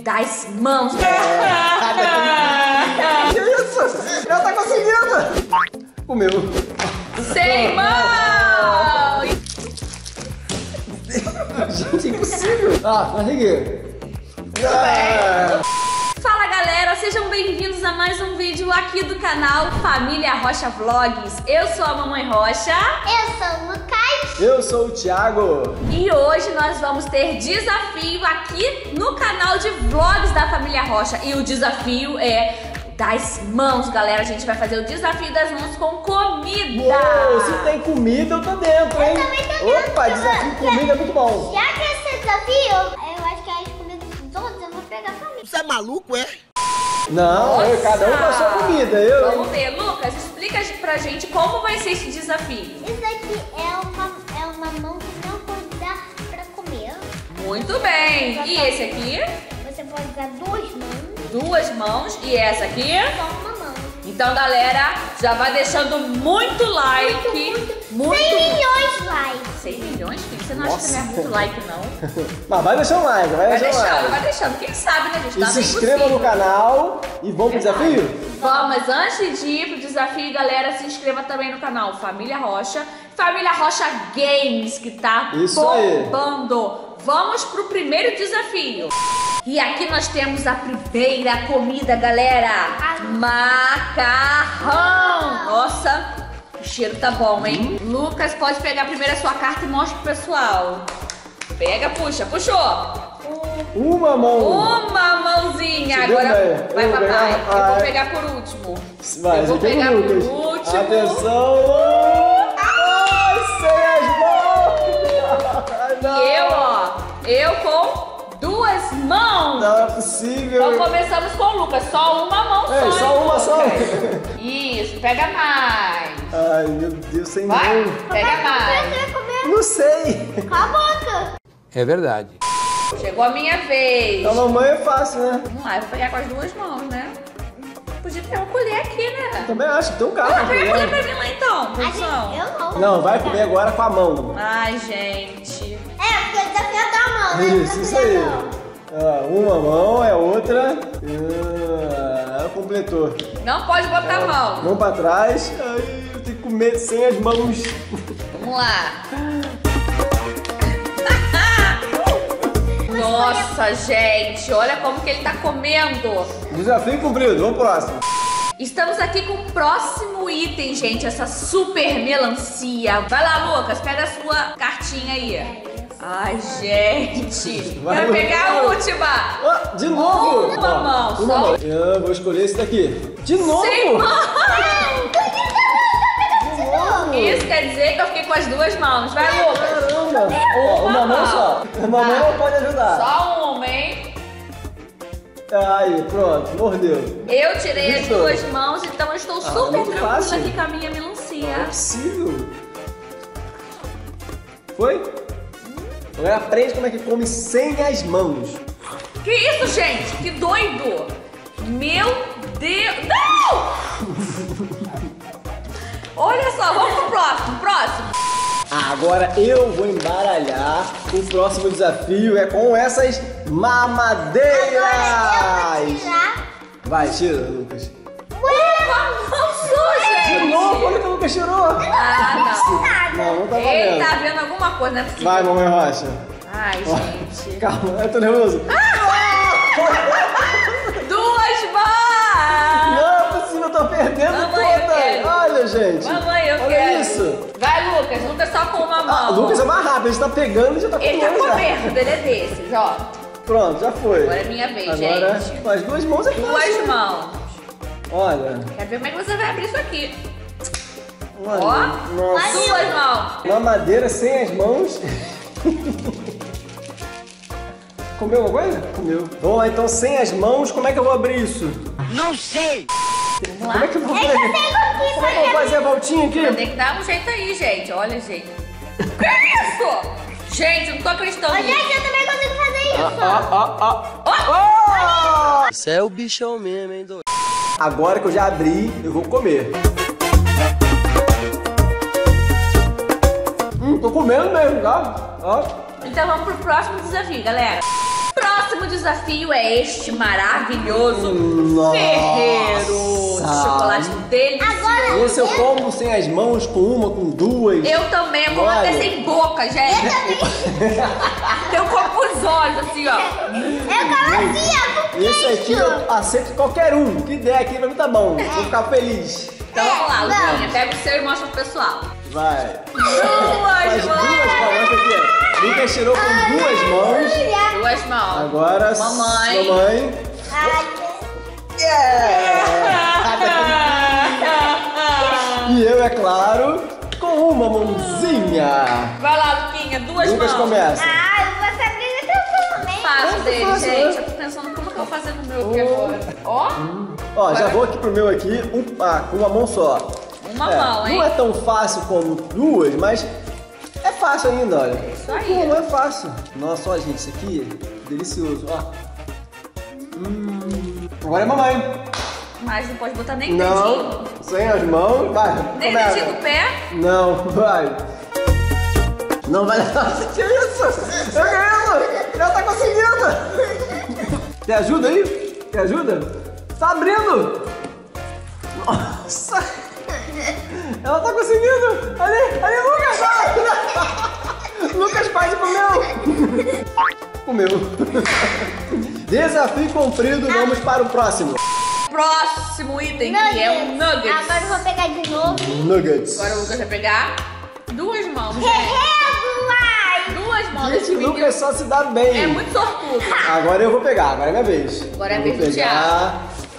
das mãos. Que isso? Ela tá conseguindo! Comeu. Sem mão! Gente, impossível. Consegui. Fala galera, sejam bem-vindos a mais um vídeo aqui do canal Família Rocha Vlogs. Eu sou a Mamãe Rocha. Eu sou o Lucas. Eu sou o Thiago. E hoje nós vamos ter desafio aqui no canal de vlogs da Família Rocha. E o desafio é das mãos, galera. A gente vai fazer o desafio das mãos com comida. Uou, se tem comida, eu tô dentro, hein? Eu também tô dentro. Opa, desafio de comida é muito bom. Já que esse desafio, eu acho que as comidas dos outros eu vou pegar pra mim. Você é maluco, é? Não, cada um com a sua comida. Vamos ver, Lucas, explica pra gente como vai ser esse desafio. Isso daqui é uma mão que não pode dar pra comer. Muito bem. E esse aqui? Você pode usar duas mãos. Duas mãos. E essa aqui? Só uma mão. Então, galera, já vai deixando muito like. Muito. 100 milhões de likes. 100 milhões, filho? Você não acha que não é muito like, não? Mas vai deixar um like, Vai deixando. Quem sabe, né, gente? E Nada se é inscreva impossível. no canal e vamos pro desafio? Vamos, antes de ir pro desafio, galera, se inscreva também no canal Família Rocha. Família Rocha Games, que tá Isso aí. bombando. Vamos pro primeiro desafio. E aqui nós temos a primeira comida, galera. Macarrão. Nossa, o cheiro tá bom, hein? Lucas, pode pegar primeiro a sua carta e mostra pro pessoal. Pega, puxa, puxou. Uma mão. Uma mãozinha. Se deu Agora bem. vai, Eu vou papai. pegar- Eu vou pegar por último. Vai, Eu vou você tem pegar o por Lucas. último. Atenção. Ai, sem as mãos. Ai, não. E eu com duas mãos. Não é possível. Então começamos com o Lucas. Só uma mão só. Ei, só hein, uma só. Lucas? Isso, pega mais. Ai, meu Deus, sem Vai, mão. pega mais. Você vai comer Não sei. com a boca. É verdade. Chegou a minha vez. A mamãe é fácil, né? Vamos lá, eu vou pegar com as duas mãos, né? Podia ter uma colher aqui, né? Também acho que tem um carro. Pega a colher né? pra mim lá então, produção. Eu não. Não, vai comer agora com a mão. Ai, gente. É, porque o desafio é da mão, né? Isso aí. Uma mão, é outra. Ela completou. Não pode botar a mão. Mão pra trás. Ai, eu tenho que comer sem as mãos. Vamos lá. Nossa, gente, olha como que ele tá comendo. Desafio cumprido, vamos pro próximo. Estamos aqui com o próximo item, gente, essa super melancia. Vai lá, Lucas, pega a sua cartinha aí. Ai, gente. Vai, Quero pegar a Lucas. última. De novo. Uma mão, Uma só. mão. Eu vou escolher esse daqui. De novo. Sem mão. De novo. Isso quer dizer que eu fiquei com as duas mãos. Vai, Lucas. Caramba. Uma mão só. Uma mão não pode ajudar. Só uma, hein? Aí, pronto, mordeu. Eu tirei as Isso. duas mãos, então eu estou super muito tranquila fácil. aqui com a minha Não é melancia. possível. Foi? Agora aprende como é que come sem as mãos. Que isso, gente? Que doido! Meu Deus! Não! Olha só, vamos pro próximo. Agora eu vou embaralhar. O próximo desafio é com essas mamadeiras. Agora eu vou tirar. Vai, tira, Lucas. Passou, De gente! novo, olha que o Lucas tirou. Ah, Não, não tá não. Ele valendo. tá vendo alguma coisa, não é possível. Vai, mamãe Rocha. Ai, gente. Calma, eu tô nervoso. Duas mãos! Não é possível, eu tô perdendo Mamãe, eu toda. quero. Olha, gente. Mamãe, eu Olha quero. isso. Vai, Lucas só com uma mão. O Lucas é mais rápido, ele tá pegando e já tá Ele tá comendo já. comendo, ele é desses, ó. Pronto, já foi. Agora é minha vez, Agora, gente. com as duas mãos é fácil. Duas mãos. Olha, Quero ver como é que você vai abrir isso aqui. olha. Ó, Nossa. duas mãos. Mamadeira sem as mãos. Comeu alguma coisa? Comeu. Vamos lá, então, sem as mãos, como é que eu vou abrir isso? Não sei! Vamos Como é que eu vou fazer? Eu pego aqui, Como é que eu vou fazer a voltinha aqui? Tem que dar um jeito aí, gente. Olha, gente. Que isso? Gente, eu não tô acreditando nisso. Gente, eu também consigo fazer isso. Você é o bichão mesmo, hein, doido? Agora que eu já abri, eu vou comer. Tô comendo mesmo, tá? Ó. Então vamos pro próximo desafio, galera. Próximo desafio é este maravilhoso Nossa. ferreiro de chocolate delicioso. Agora Esse eu como sem as mãos, com uma, com duas. Eu também, eu como Olha. até sem boca, gente. Eu como com os olhos, assim, ó. eu como assim, ó, com Esse aqui queijo. eu aceito qualquer um. Que der aqui pra mim tá bom. Vou ficar feliz. Então vamos lá, vamos. Luquinha. Pega o seu e mostra pro pessoal. Vai. Duas As duas mãos. palmas aqui. Lucas tirou com duas mãos. Duas mãos. Agora, Mamãe. mamãe. Ai, E eu, é claro, com uma mãozinha. Vai lá, Luquinha, duas Lucas mãos. começa. ai, você briga tranquilamente. Fácil dele, fácil, gente. né? Eu tô pensando como que eu vou fazer no meu aqui agora. Ó, Ó, já vou aqui pro meu aqui, com uma mão só. uma mão, hein? Não é tão fácil como duas, mas é fácil ainda, olha. Isso aí. Com uma é fácil. Nossa, ó, gente, isso aqui é delicioso, ó. Agora é mamãe. Mas não pode botar nem Não, dedinho. sem as mãos, vai. Nem começa. dedinho do pé. Não, vai. Não vai dar. Que isso? Eu ganhei, já tá conseguindo. Tem ajuda aí? Tem ajuda? Tá abrindo. Nossa. Ela tá conseguindo. Ali, Lucas. Lucas quase comeu. Comeu. Desafio cumprido, vamos para o próximo. Próximo item, que é um nuggets. Agora eu vou pegar de novo. Nuggets. Agora o Lucas vai pegar duas mãos, gente. Vai. Duas mãos. Esse Esse menino Lucas só se dá bem. é muito sortudo. Agora eu vou pegar, agora é minha vez. Agora é a Eu vez vou do pegar.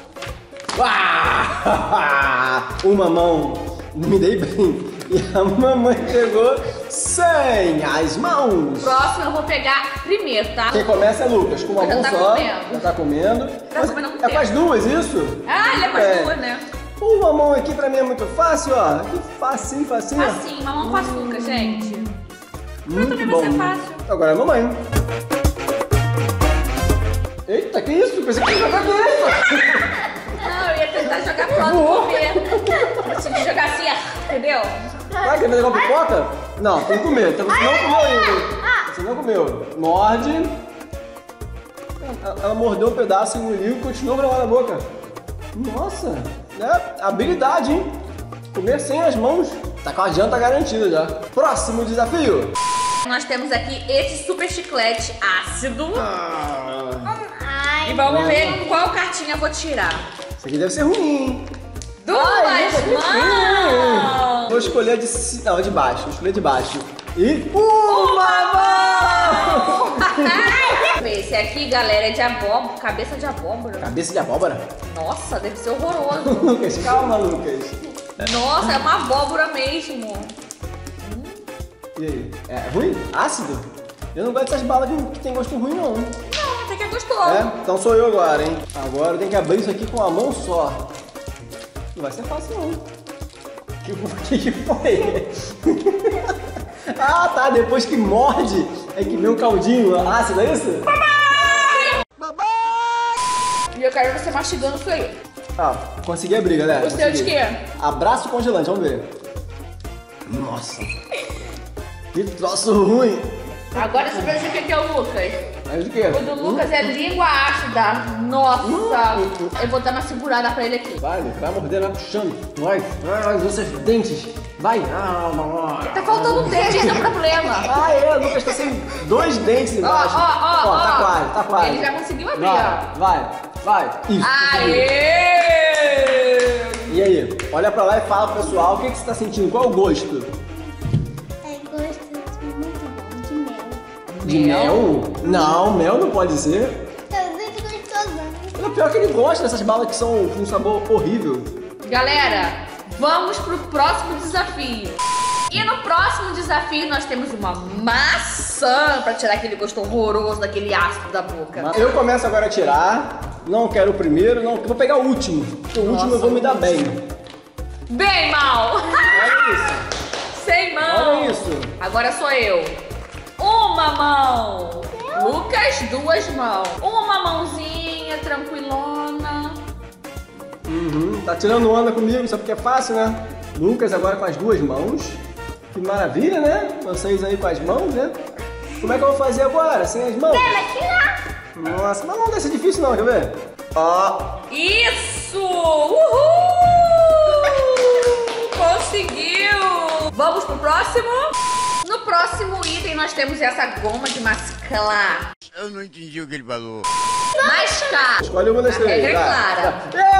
Uma mão, me dei bem. E a mamãe pegou sem as mãos. Próximo eu vou pegar primeiro, tá? Quem começa é Lucas, com uma Já mão tá só. comendo. Já tá comendo. Mas comendo com é com as duas, isso? Ah, ele é com as duas, né? Uma mão aqui pra mim é muito fácil, ó. Que facinho, facinho. ó. Assim, mamão com açúcar, gente. Muito também bom. vai ser fácil. Agora é a mamãe. Eita, que isso? Pensei que ia jogar que isso? Não, eu ia tentar jogar pro lado do comer. Eu tinha que jogar assim, ó, entendeu? Vai, quer fazer uma pipoca? Não, tem que comer. Então você não comeu ainda. Você não comeu. Morde. Ela mordeu um pedaço, engoliu e continuou gravando na boca. Nossa, né? Habilidade, hein? Comer sem as mãos. Tá com a janta garantida já. Próximo desafio. Nós temos aqui esse super chiclete ácido. Ai, E vamos ver qual cartinha eu vou tirar. Isso aqui deve ser ruim, hein? Duas Ai, isso aqui é mãos! Vou escolher não, de baixo. Vou escolher de baixo. E uma mão! Esse aqui, galera, é de abóbora, cabeça de abóbora. Cabeça de abóbora? Nossa, deve ser horroroso. Lucas, calma, Lucas. Nossa, é uma abóbora mesmo. E aí? É ruim? Ácido? Eu não gosto dessas balas que tem gosto ruim, não. Não, até que é gostoso. É? Então sou eu agora, hein? Agora eu tenho que abrir isso aqui com a mão só. Não vai ser fácil, não. O que foi? Ah, tá. Depois que morde, é que vem um caldinho ácido, é isso? E eu quero você mastigando isso aí. Ah, consegui abrir, galera. O seu de consegui. quê? Abraço congelante, vamos ver. Nossa. Que troço ruim. Agora você vai ver o que é o Lucas. Mas o quê? O do Lucas é língua ácida. Nossa. Eu vou dar uma segurada pra ele aqui. Vai morder, vai puxando. Vai, os seus dentes. Vai. Tá faltando um dente, esse é o problema. Ah, é, o Lucas tá sem 2 dentes embaixo. Ó, tá quase. Ele já conseguiu abrir, ó. Vai. Isso. Aê! E aí, olha pra lá e fala pro pessoal o que você tá sentindo, qual é o gosto? é gosto muito bom De de mel. mel? Não, mel não pode ser. Tá muito gostoso. O pior é que ele gosta dessas balas que são com um sabor horrível. Galera, vamos pro próximo desafio. E no próximo desafio nós temos uma maçã pra tirar aquele gosto horroroso daquele ácido da boca. Eu começo agora a tirar. Não quero o primeiro, não. Vou pegar o último. Porque o último eu vou me dar bem. Bem mal! Olha isso. Sem mão! Olha isso. Agora sou eu. Uma mão. Lucas, 2 mãos. Uma mãozinha, tranquilona. Tá tirando onda comigo, só porque é fácil, né? Lucas agora com as 2 mãos. Que maravilha, né? Vocês aí com as mãos, né? Como é que eu vou fazer agora, sem as mãos? Vai tirar. Nossa, mas não deve ser difícil não, quer ver? Ó. Isso! Uhul! Conseguiu! Vamos pro próximo? No próximo item nós temos essa goma de mascar. Eu não entendi o que ele falou. Mascar. Escolhe uma das A três. regra é vai. clara.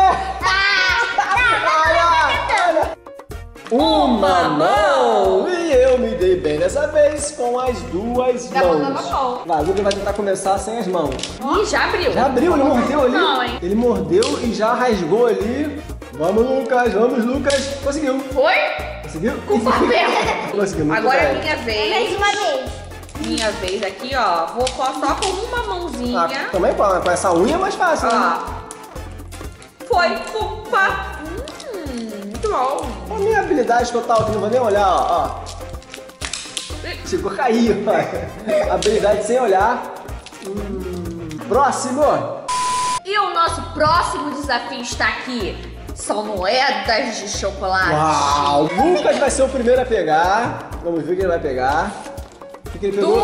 Uma mão! E eu me dei bem dessa vez com as duas Tá botando mãos. a mão. Vai, o Lucas vai tentar começar sem as mãos. Ih, já abriu. Já abriu, ele mordeu ali. Não, hein? Ele mordeu e já rasgou ali. Vamos, Lucas. Conseguiu. Foi? Conseguiu? Com papel. Conseguiu, muito Agora é bem. minha Mais vez. uma vez. Minha vez aqui, ó. Vou só com uma mãozinha. Ah, também com essa unha é mais fácil, né? Ó. Foi com muito bom. A minha habilidade total aqui, não vou nem olhar, ó. Chegou a cair, ó. Habilidade sem olhar. Próximo. E o nosso próximo desafio está aqui. São moedas de chocolate. Uau! Lucas vai ser o primeiro a pegar. Vamos ver o que ele vai pegar. O que ele pegou?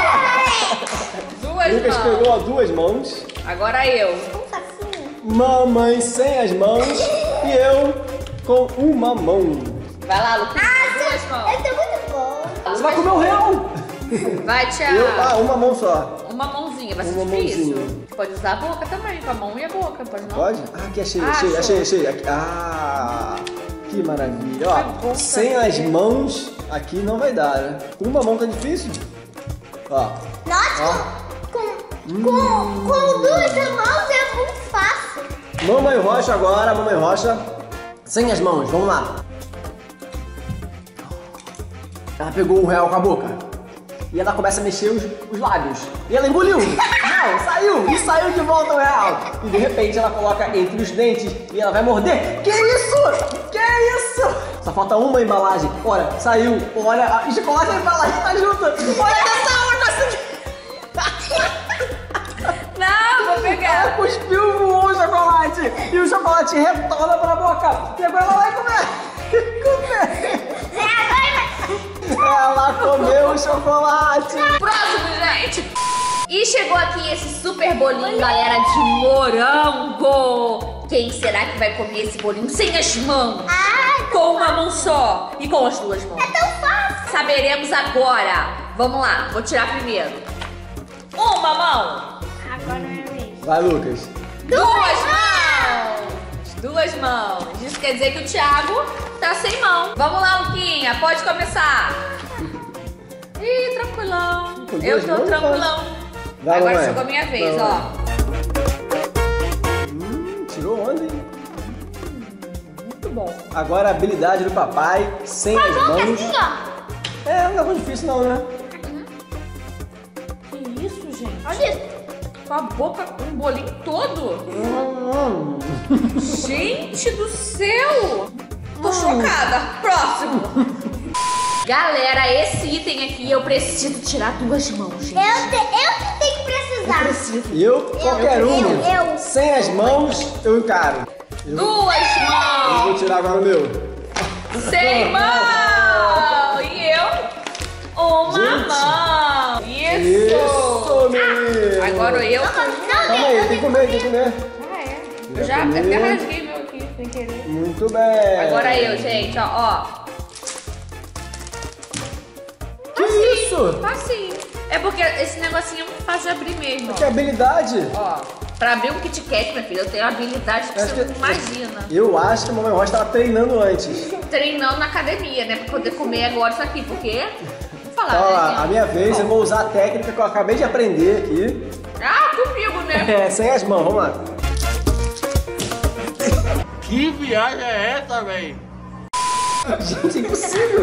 Duas Lucas mãos. pegou a duas mãos. Agora eu. Um facinho. Mamãe sem as mãos. E eu com uma mão. Vai lá, Lucas. Duas mãos. Eu tô muito bom. Você vai comer o real! Vai, Thiago. Uma mão só. Uma mãozinha, vai ser Uma difícil. mãozinha. Pode usar a boca também, com a mão e a boca, pode não? Pode? Ah, aqui achei. Aqui. Ah, que maravilha. Foi Ó, bom sem saber. as mãos, aqui não vai dar, né? Com uma mão tá difícil. Ó. Nossa, com duas mãos é muito fácil. Mamãe Rocha agora, Mamãe Rocha. Sem as mãos, vamos lá. Ela pegou o real com a boca. E ela começa a mexer os lábios. E ela engoliu. Não, saiu. E saiu de volta o real. E de repente ela coloca entre os dentes e ela vai morder. Que isso? Que isso? Só falta uma embalagem. Olha, saiu. Olha, o chocolate e a embalagem tá junto. Olha essa ela conseguiu. Não, vou pegar. Ela cuspiu, voou o chocolate. E o chocolate retorna pra boca. E agora ela vai comer. Ela comeu o chocolate. Próximo, gente. E chegou aqui esse super bolinho, galera, de morango. Quem será que vai comer esse bolinho sem as mãos? Com uma mão só e com as duas mãos? É tão fácil. Saberemos agora. Vamos lá, vou tirar primeiro. Uma mão. Agora é minha vez. Vai, Lucas. Duas mãos. Duas mãos. Isso quer dizer que o Thiago tá sem mão. Vamos lá, Luquinha, pode começar. Ih, tranquilão. Com Eu duas tô mãos, tranquilão. Vai, Agora mamãe. chegou a minha vez, Vai, ó. Tirou onda, hein? Muito bom. Agora a habilidade do papai, sem as mãos. Assim, ó. É, não é tão difícil não, né? Que isso, gente? Olha isso. Com a boca, um bolinho todo. Gente do céu! Tô chocada. Próximo. Galera, esse item aqui eu preciso tirar duas mãos, gente. Eu que tenho que precisar. Eu, qualquer um, eu. sem as mãos, eu encaro. Duas Eu mãos! vou tirar agora o meu. Sem mão! E eu? Uma Gente. mão! Isso, menino. Agora eu. Calma aí, tem que comer, tem que comer. Ah, é. Eu já até rasguei meu aqui, sem querer. Muito bem. Agora eu, gente, ó. Que isso? Facinho. É porque esse negocinho é muito fácil de abrir mesmo, Que ó. habilidade. Ó, pra abrir um Kit Kat, minha filha, eu tenho habilidade que Acho você que- não imagina. Eu acho que a Mamãe Rocha tava treinando antes. Treinando na academia, né? Pra poder comer agora isso aqui, porque... Vou falar, Então, né? a minha vez, eu vou usar a técnica que eu acabei de aprender aqui. Ah, comigo, né? É, sem as mãos, vamos lá. Que viagem é essa, velho? Gente, impossível.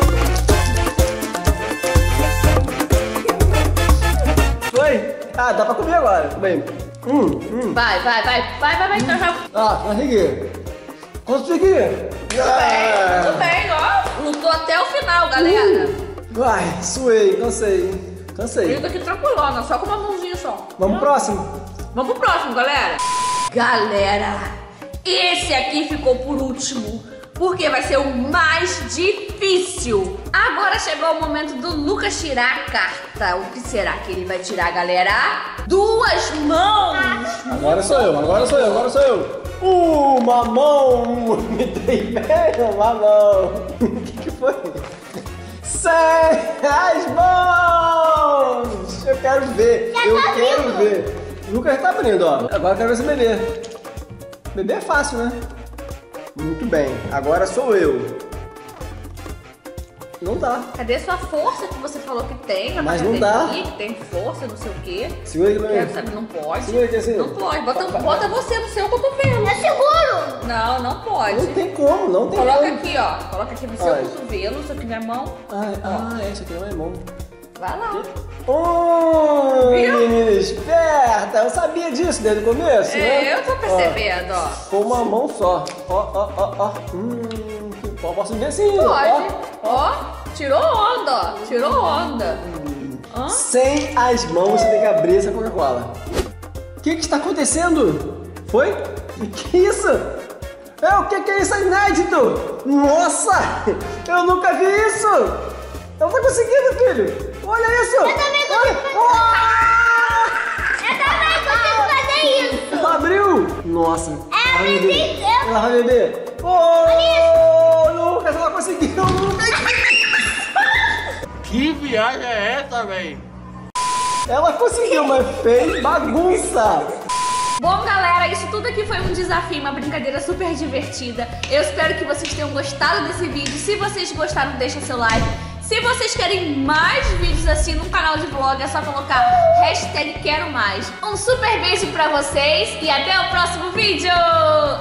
Foi? Ah, dá pra comer agora, tudo bem. Vai, então já... Ah, consegui. Consegui. Tudo bem, ó. Lutou até o final, galera. Ai, suei, cansei. Cansei. Fica aqui tranquilona, só com uma mãozinha só. Vamos pro próximo? Vamos pro próximo, galera. Galera, esse aqui ficou por último. porque vai ser o mais difícil. Agora chegou o momento do Lucas tirar a carta. O que será que ele vai tirar, galera? 2 mãos. Agora sou eu. Uma mão. Me dei bem, uma mão. O que foi? 100 as mãos. Eu quero ver. Ver. O Lucas tá abrindo, ó. Agora eu quero ver se beber. Beber é fácil, né? Muito bem. Agora sou eu. Não dá. Cadê sua força que você falou que tem? Mas não dá. Que tem força, não sei o quê. Segura aqui pra mim. Quero saber, não pode. Segura aqui assim. Não pode. Bota você no seu cotovelo. É seguro. Não pode. Não tem como, não tem Coloca como. aqui, ó. Coloca aqui no seu Olha. cotovelo, isso aqui na mão. Essa aqui não é mão. Vai lá. Viu? Menina esperta. Eu sabia disso desde o começo, né? Eu tô percebendo, ó. Com uma mão só. Ó. Posso ver assim? Pode. Ó. Tirou onda, ó. Tirou onda. Hã? Sem as mãos você tem que abrir essa Coca-Cola. O que está acontecendo? Foi? Que isso? O que é isso? É inédito! Nossa! Eu nunca vi isso! Ela tá conseguindo, filho! Olha isso! Eu também consigo fazer isso. Ela abriu! Nossa! Ela vai beber! Lucas, ela conseguiu! Lucas! Que viagem é essa, velho? Ela conseguiu, mas fez bagunça! Bom, galera, isso tudo aqui foi um desafio, uma brincadeira super divertida. Eu espero que vocês tenham gostado desse vídeo. Se vocês gostaram, deixa seu like. Se vocês querem mais vídeos assim no canal de vlog, é só colocar #quero mais. Um super beijo pra vocês e até o próximo vídeo!